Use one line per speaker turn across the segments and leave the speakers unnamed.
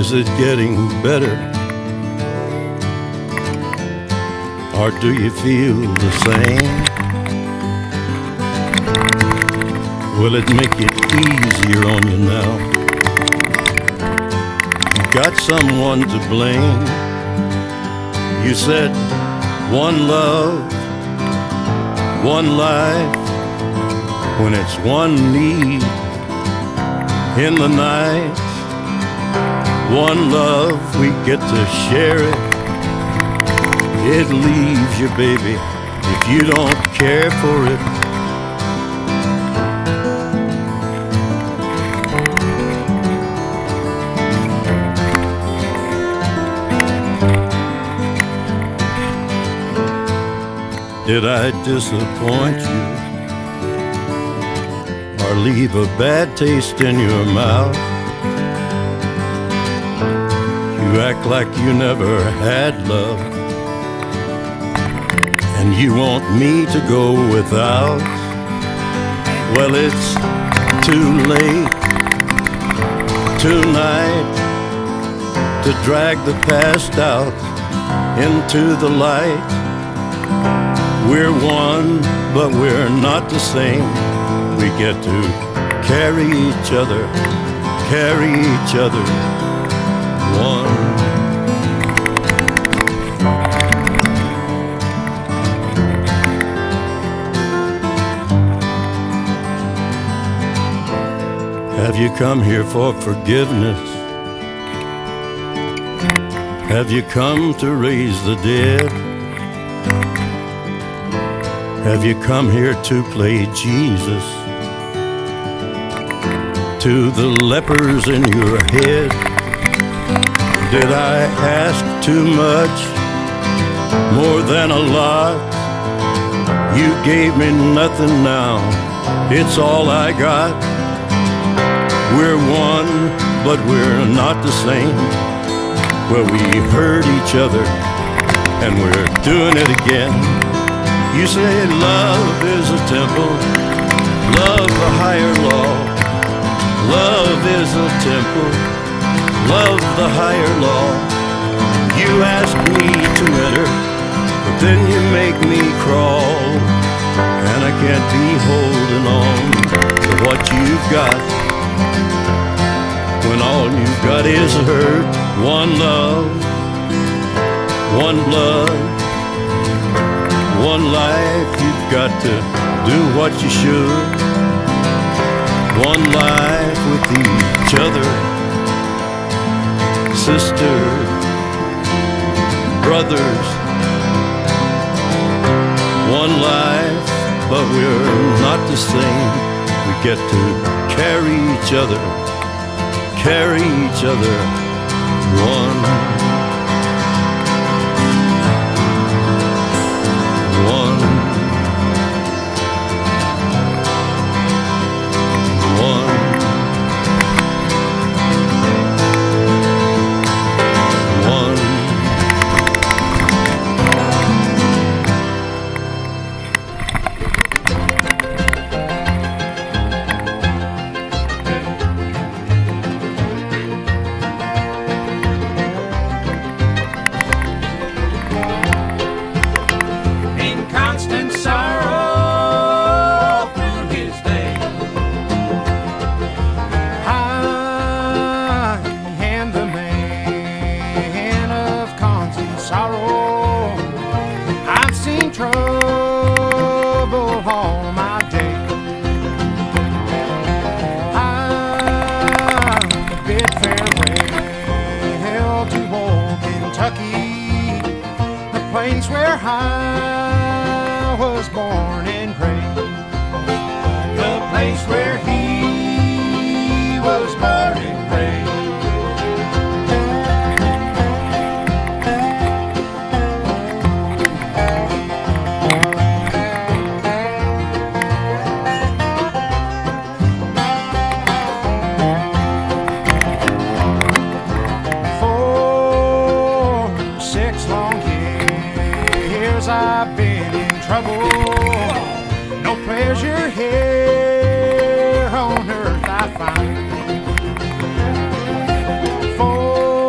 Is it getting better? Or do you feel the same? Will it make it easier on you now? You got someone to blame. You said one love, one life, when it's one need in the night. One love, we get to share it. It leaves you, baby, if you don't care for it. Did I disappoint you or leave a bad taste in your mouth? You act like you never had love, and you want me to go without. Well, it's too late tonight to drag the past out into the light. We're one, but we're not the same. We get to carry each other, one. Have you come here for forgiveness? Have you come to raise the dead? Have you come here to play Jesus to the lepers in your head? Did I ask too much, more than a lot? You gave me nothing now, it's all I got. We're one, but we're not the same. Well, we hurt each other, and we're doing it again. You say love is a temple, love a higher law. Love is a temple, love the higher law. You ask me to enter, but then you make me crawl. And I can't be holding on to what you've got, when all you've got is hurt. One love, one blood, one life. You've got to do what you should. One life with each other, sisters, brothers. One life, but we're not the same. We get to carry each other, one.
Place where I was born and raised, the place where he was born and raised. I've been in trouble. No pleasure here on earth I find. For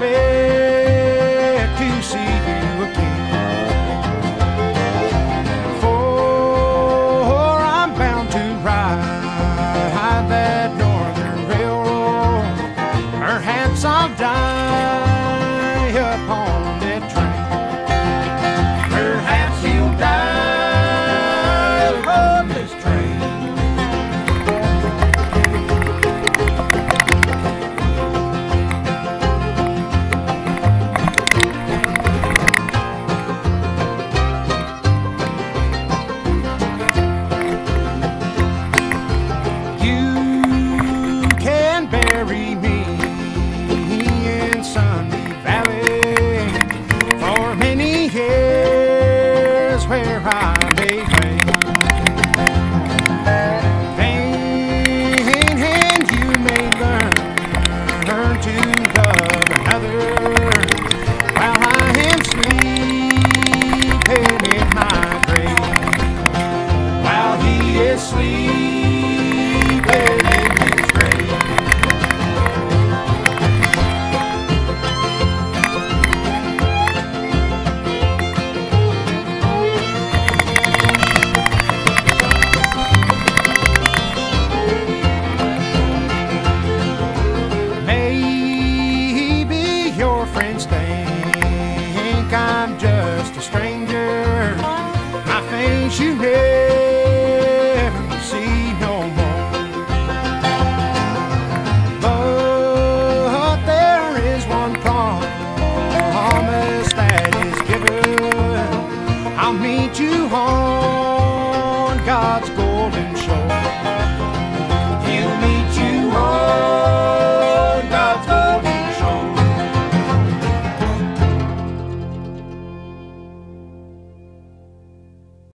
expect to see you again. For I'm bound to ride that Northern Railroad. Perhaps I'll die upon that train. Perhaps you'll die upon this train. Bury me in Sunny Valley for many years where I may reign. And you may learn to love another while I am sleeping in my grave. While he is sleeping in his grave. Your friends think I'm just a stranger. My face you never